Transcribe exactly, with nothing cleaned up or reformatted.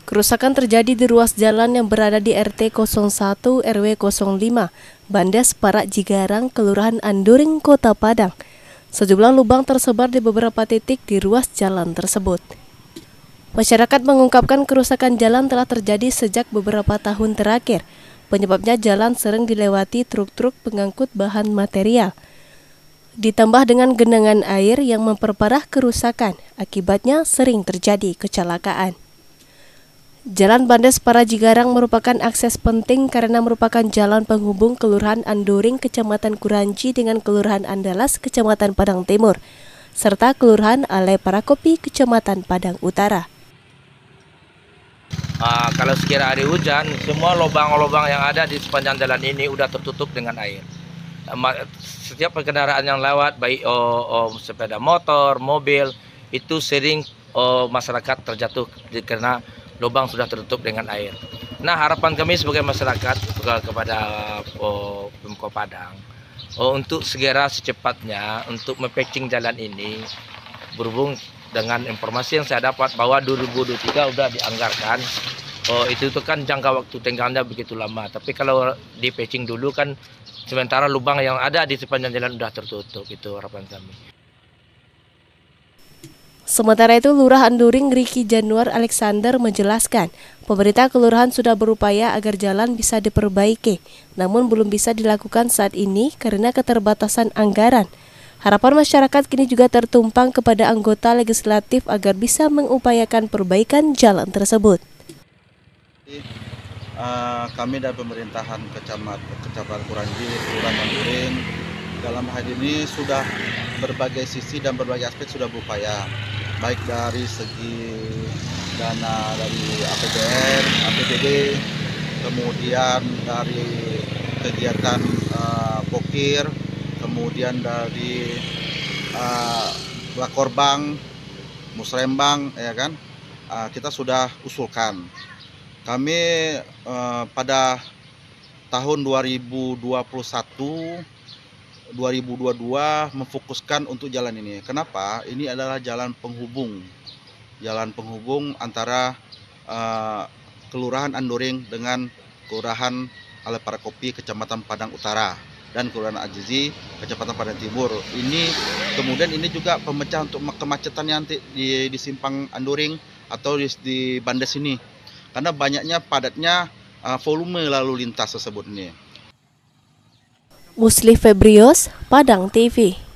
Kerusakan terjadi di ruas jalan yang berada di R T nol satu R W nol lima, Bandes Parak Jigarang, Kelurahan Anduring, Kota Padang. Sejumlah lubang tersebar di beberapa titik di ruas jalan tersebut. Masyarakat mengungkapkan kerusakan jalan telah terjadi sejak beberapa tahun terakhir. Penyebabnya jalan sering dilewati truk-truk pengangkut bahan material. Ditambah dengan genangan air yang memperparah kerusakan, akibatnya sering terjadi kecelakaan. Jalan Bandes Parak Jigarang merupakan akses penting karena merupakan jalan penghubung Kelurahan Anduring, Kecamatan Kuranci dengan Kelurahan Andalas, Kecamatan Padang Timur, serta Kelurahan Ale Parakopi, Kecamatan Padang Utara. Uh, kalau sekira hari hujan, semua lubang-lubang yang ada di sepanjang jalan ini udah tertutup dengan air. Setiap kendaraan yang lewat, baik oh, oh, sepeda motor, mobil, itu sering oh, masyarakat terjatuh karena lubang sudah tertutup dengan air. Nah, harapan kami sebagai masyarakat kepada oh, Pemkot Padang oh, untuk segera secepatnya untuk mempatching jalan ini, berhubung dengan informasi yang saya dapat bahwa dua ribu dua puluh tiga sudah dianggarkan. Oh, itu itu kan jangka waktu tenggatnya begitu lama. Tapi kalau di patching dulu kan sementara lubang yang ada di sepanjang jalan sudah tertutup. Itu harapan kami. Sementara itu, Lurah Anduring Riki Januar Alexander menjelaskan, pemerintah kelurahan sudah berupaya agar jalan bisa diperbaiki, namun belum bisa dilakukan saat ini karena keterbatasan anggaran. Harapan masyarakat kini juga tertumpang kepada anggota legislatif agar bisa mengupayakan perbaikan jalan tersebut. Uh, kami dari pemerintahan Kecamatan Kecamatan Kuranci, Kelurahan Anduring, dalam hal ini sudah berbagai sisi dan berbagai aspek sudah berupaya, baik dari segi dana dari A P B N, A P B D, kemudian dari kegiatan uh, pokir, kemudian dari uh, Lakorbang, Musrembang, ya kan, uh, kita sudah usulkan. Kami uh, pada tahun dua ribu dua puluh satu dua ribu dua puluh dua memfokuskan untuk jalan ini. Kenapa? Ini adalah jalan penghubung, jalan penghubung antara uh, Kelurahan Anduring dengan Kelurahan Ale Parakopi, Kecamatan Padang Utara, dan Kelurahan Azizi, Kecamatan Padang Timur. Ini kemudian ini juga pemecah untuk kemacetan yang nanti di, di simpang Anduring atau di, di Bandes ini, karena banyaknya padatnya uh, volume lalu lintas tersebut ini. Musli Febrios, Padang T V.